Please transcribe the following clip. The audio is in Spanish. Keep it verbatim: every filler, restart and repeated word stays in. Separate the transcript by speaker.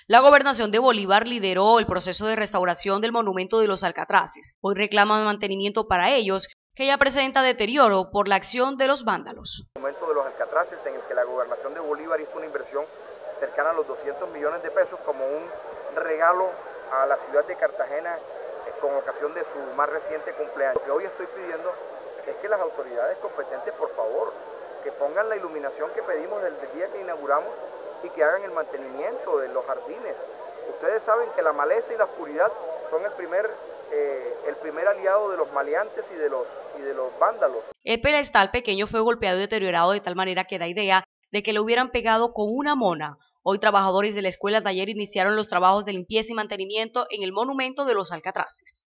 Speaker 1: La gobernación de Bolívar lideró el proceso de restauración del monumento de los Alcatraces. Hoy reclaman mantenimiento para ellos, que ya presenta deterioro por la acción de los vándalos.
Speaker 2: El monumento de los Alcatraces, en el que la gobernación de Bolívar hizo una inversión cercana a los doscientos millones de pesos como un regalo a la ciudad de Cartagena con ocasión de su más reciente cumpleaños. Lo que hoy estoy pidiendo es que las autoridades competentes, por favor, que pongan la iluminación que pedimos desde el día que inauguramos y que hagan el mantenimiento de los jardines. Ustedes saben que la maleza y la oscuridad son el primer, eh, el primer aliado de los maleantes y de los, y de los vándalos.
Speaker 1: El pedestal pequeño fue golpeado y deteriorado de tal manera que da idea de que lo hubieran pegado con una mona. Hoy trabajadores de la escuela taller iniciaron los trabajos de limpieza y mantenimiento en el monumento de los Alcatraces.